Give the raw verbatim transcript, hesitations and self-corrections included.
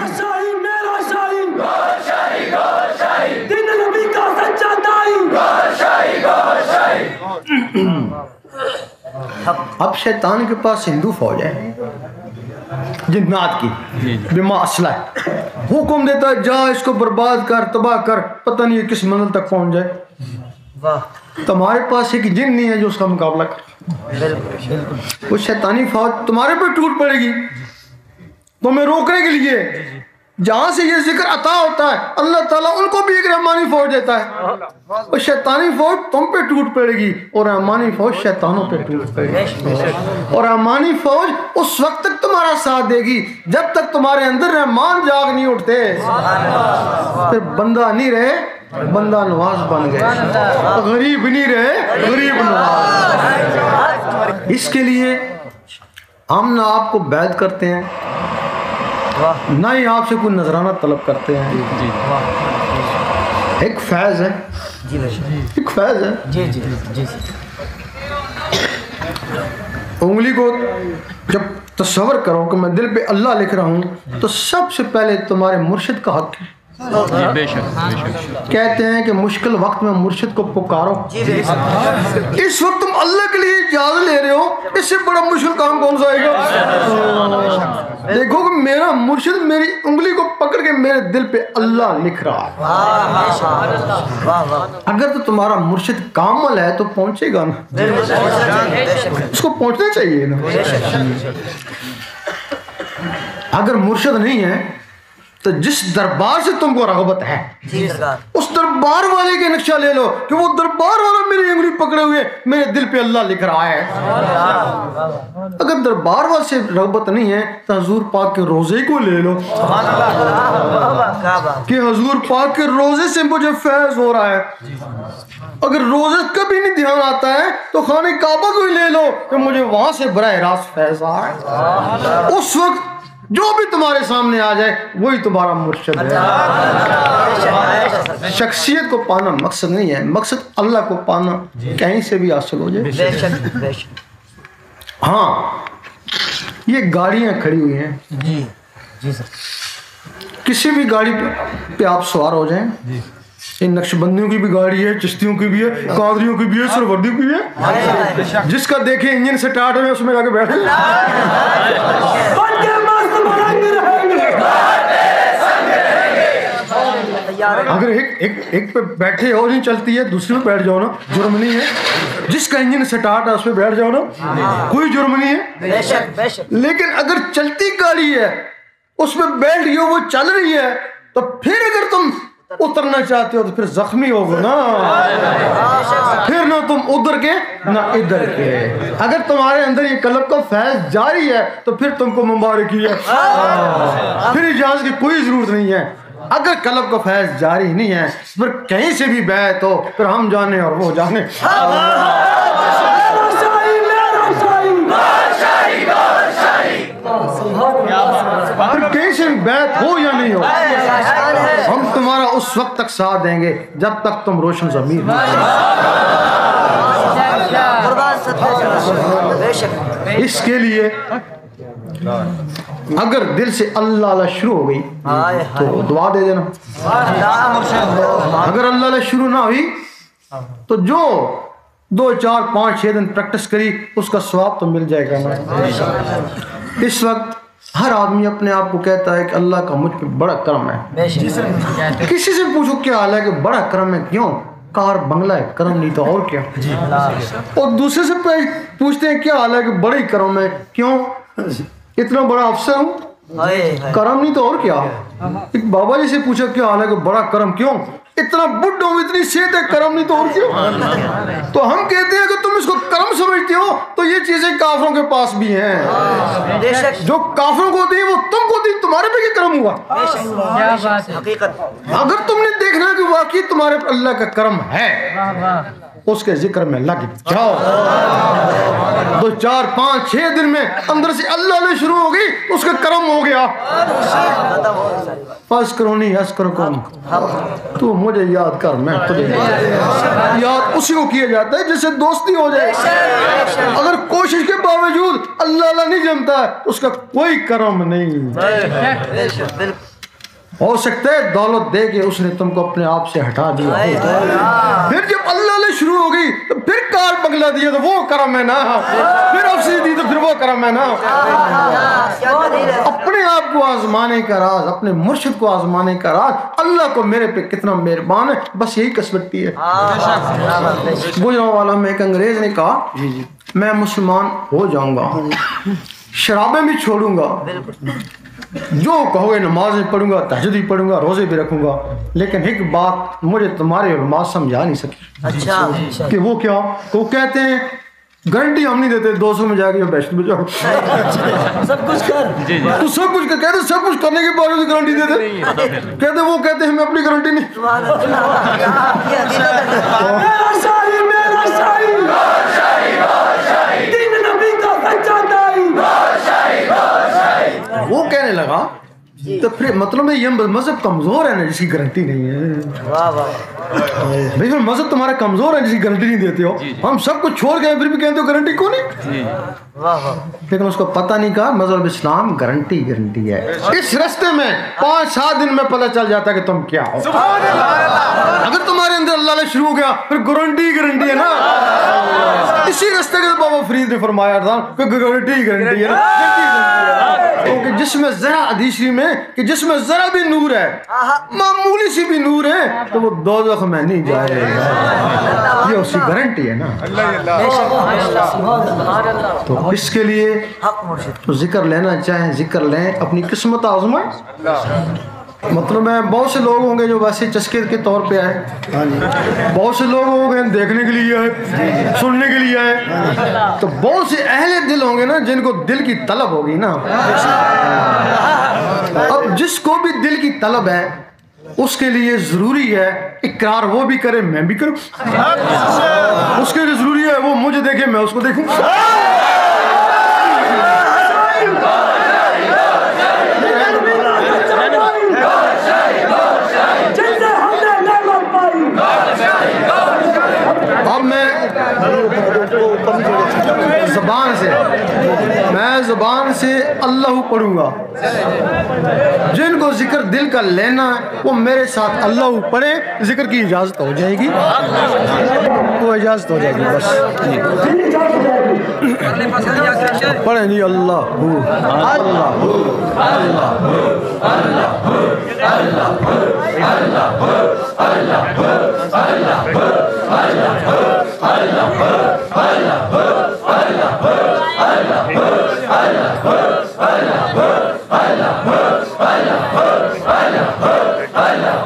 شاہی میرا شاہی گور شاہی گور شاہی دین نبی کا سچا دائی گور شاہی گور شاہی. اب شیطان کے پاس ہندو فوج ہے جنات کی بما اسلحہ ہے، حکم دیتا ہے جا اس کو برباد کر تباہ کر، پتہ نہیں کس منزل تک پہنچ جائے. تمہارے پاس ایک جن نہیں ہے جو اس کا مقابلہ کر. وہ شیطانی فوج تمہارے پہ ٹوٹ پڑے گی تمہیں روکنے کے لیے. جہاں سے یہ ذکر عطا ہوتا ہے اللہ تعالیٰ ان کو بھی ایک رحمانی فوج دیتا ہے. اور شیطانی فوج تم پہ ٹوٹ پڑے گی اور رحمانی فوج شیطانوں پہ ٹوٹ پڑے گی. اور رحمانی فوج اس وقت تک تمہارا ساتھ دے گی جب تک تمہارے اندر رحمان جاگ نہیں اٹھتے. پھر بندہ نہیں رہے بندہ نواز بن گئے، غریب نہیں رہے غریب نواز. اس کے لیے ہم نہ آپ کو بیعت کرتے ہیں نہ ہی آپ سے کوئی نذرانہ طلب کرتے ہیں. ایک فیض ہے، ایک فیض ہے. انگلی کو جب تصور کرو کہ میں دل پہ اللہ لکھ رہا ہوں تو سب سے پہلے تمہارے مرشد کا حق ہے. بے شک کہتے ہیں کہ مشکل وقت میں مرشد کو پکارو. اس وقت تم اللہ کے لیے اجازت لے رہے ہو، اس سے بڑا مشکل کام کون سا آئے گا؟ دیکھو کہ میرا مرشد میری انگلی کو پکڑ کے میرے دل پہ اللہ لکھ رہا ہے. اگر تو تمہارا مرشد کامل ہے تو پہنچے گا نا، اس کو پہنچنا چاہیے نا. اگر مرشد نہیں ہے تو جس دربار سے تم کو رغبت ہے اس دربار والے کے نقشہ لے لو کہ وہ دربار والا میری انگلی پکڑے ہوئے میرے دل پہ اللہ لکھ رہا ہے. اگر دربار والے سے رغبت نہیں ہے تو حضور پاک کے روزے کو لے لو کہ حضور پاک کے روزے سے مجھے فیض ہو رہا ہے. اگر روزے کبھی نہیں دھیان آتا ہے تو خانہ کعبہ کو ہی لے لو کہ مجھے وہاں سے براہ راست فیض آ رہا ہے. اس وقت جو بھی تمہارے سامنے آ جائے وہی تمہارا مرشد ہے. شخصیت کو پانا مقصد نہیں ہے، مقصد اللہ کو پانا کہیں سے بھی حاصل ہو جائے. ہاں یہ گاڑیاں کھڑی ہوئی ہیں، کسی بھی گاڑی پہ آپ سوار ہو جائیں. یہ نقش بندیوں کی بھی گاڑی ہے، چشتیوں کی بھی ہے، قادریوں کی بھی ہے، سروردیوں کی بھی ہے. جس کا دیکھیں انجن سٹارٹ ہے اس میں جا کے بیٹھے. اگر ایک ایک ایک پہ بیٹھے ہو نہیں چلتی ہے دوسری پہ بیٹھ جاؤ نا، جرم نہیں ہے. جس کا انجن سٹارٹ ہے اس پہ بیٹھ جاؤ نا، کوئی جرم نہیں ہے. لیکن اگر چلتی گاڑی ہے اس پہ بیٹھ گئی ہو وہ چل رہی ہے تو پھر اگر تم اترنا چاہتے ہو تو پھر زخمی ہوگا نا، پھر نہ تم ادھر کے نہ ادھر کے. اگر تمہارے اندر یہ قلب کا فیض جاری ہے تو پھر تم کو مبارکی ہے، پھر اجازت کی کوئی ضرورت نہیں ہے. اگر قلب کا فیض جاری نہیں ہے پھر کہیں سے بھی بیعت ہو پھر ہم جانے اور وہ جانے. پھر کہیں سے بھی بیعت ہو یا نہیں ہو ہم تمہارا اس وقت تک ساتھ دیں گے جب تک تم روشن ضمیر نہیں. اس کے لیے اگر دل سے اللہ اللہ شروع ہو گئی تو دعا دے دینا. اگر اللہ اللہ شروع نہ ہوئی تو جو دو چار پانچ چھ دن پریکٹس کری اس کا ثواب تو مل جائے گا. اس وقت ہر آدمی اپنے آپ کو کہتا ہے کہ اللہ کا مجھ پہ بڑا کرم ہے. کسی سے پوچھو کیا حال ہے کہ بڑا کرم ہے، کیوں؟ کار بنگلہ ہے، کرم نہیں تو اور کیا. اور دوسرے سے پوچھتے ہیں کیا حال ہے کہ بڑا ہی کرم ہے، کیوں؟ اتنا بڑا افسر ہوں، کرم نہیں تو اور کیا. ایک بابا جی سے پوچھا کیا حال ہے کہ بڑا کرم، کیوں؟ اتنا بڈھا ہوں، اتنی صحت ہے، کرم نہیں تو اور کیا. تو ہم کہتے ہیں کہ تم اس کو کرم سمجھتے ہو تو یہ چیزیں کافروں کے پاس بھی ہیں. جو کافروں کو دی وہ تم کو دی، تمہارے پہ کیا کرم ہوا؟ اگر تم نے دیکھنا کہ واقعی تمہارے پر اللہ کا کرم ہے اس کے ذکر میں لگ جاؤ. دو چار پانچ چھ دن میں اندر سے اللہ علیہ شروع ہو گئی اس کا کرم ہو گیا. پس کرو نہیں ہس کرو کون، تو مجھے یاد کر میں تجھے یاد اسی کو کیا جاتا ہے جس سے دوستی ہو جائے. اگر کوشش کے باوجود اللہ اللہ نہیں جمتا ہے اس کا کوئی کرم نہیں. ہو سکتا ہے دولت دے کے اس نے تم کو اپنے آپ سے ہٹا دیا ہو. پھر جب اللہ نے شروع ہو گئی تو پھر کار بنگلہ دیا تو وہ کرم ہے نا, پھر افسری دی تو پھر وہ کرم ہے نا. اپنے آپ کو آزمانے کا راز, اپنے مرشد کو آزمانے کا راز, اللہ کو میرے پہ کتنا مہربان ہے, بس یہی قسمتی ہے. گجران والا میں ایک انگریز نے کہا میں مسلمان ہو جاؤں گا, شرابیں بھی چھوڑوں گا, جو کہو گے نمازیں پڑھوں گا, تہجد بھی پڑھوں گا, روزے بھی رکھوں گا, لیکن ایک بات مجھے تمہارے علماء سمجھا نہیں سکی. اچھا کہ وہ کیا؟ وہ کہتے ہیں گارنٹی ہم نہیں دیتے دو سو میں جا کے بیسٹ میں جاؤ, سب کچھ کر تو سب کچھ کہتے سب کچھ کرنے کے باوجود گارنٹی دیتے, کہتے وہ کہتے ہیں ہمیں اپنی گارنٹی نہیں. میرا شاہی میرا شاہی دین نبی کا سچا دائی. وہ کہنے لگا تو پھر مطلب ہے یہ مذہب کمزور ہے نا جس کی گارنٹی نہیں ہے. واہ واہ بھائی مذہب تمہارا کمزور ہے جس کی گارنٹی نہیں دیتے ہو, ہم سب کچھ چھوڑ گئے پھر بھی کہتے ہو گارنٹی کون ہے. واہ واہ لیکن اس کو پتہ نہیں کہا مذہب اسلام گارنٹی گارنٹی ہے. اس رستے میں پانچ سات دن میں پتہ چل جاتا ہے کہ تم کیا ہو. اگر تمہارے اندر اللہ نے شروع کیا پھر گارنٹی گارنٹی ہے نا. اسی رستے کے بابا فرید نے فرمایا تھا کہ گارنٹی گارنٹی ہے نا, کیونکہ جس میں ذرا حدیثی میں کہ جس میں ذرا بھی نور ہے, معمولی سی بھی نور ہے, تو وہ دوزخ میں نہیں جائے گا. یہ اس کی گارنٹی ہے نا. تو اس کے لیے حق مرشد تو ذکر لینا چاہیں ذکر لیں, اپنی قسمت آزمائیں. مطلب ہے بہت سے لوگ ہوں گے جو ویسے چسکے کے طور پہ آئے, بہت سے لوگ ہوں گے دیکھنے کے لیے آئے, سننے کے لیے آئے, تو بہت سے اہل دل ہوں گے نا جن کو دل کی طلب ہوگی نا. اب جس کو بھی دل کی طلب ہے اس کے لیے ضروری ہے اقرار وہ بھی کرے میں بھی کروں, اس کے لیے ضروری ہے وہ مجھے دیکھے میں اس کو دیکھوں. اب میں زبان سے میں زبان سے اللہ پڑھوں گا, جن کو ذکر دل کا لینا وہ میرے ساتھ اللہ پڑھے, ذکر کی اجازت ہو جائے گی, وہ اجازت ہو جائے گی بس. پڑھیں جی اللہ ہو اللہ ہو اللہ ہو اللہ ہو اللہ ہو اللہ ہو اللہ ہو اللہ ہو اللہ ہو اللہ ہو اللہ ہو اللہ ہو اللہ ہو اللہ ہو اللہ ہو اللہ ہو اللہ ہو اللہ ہو اللہ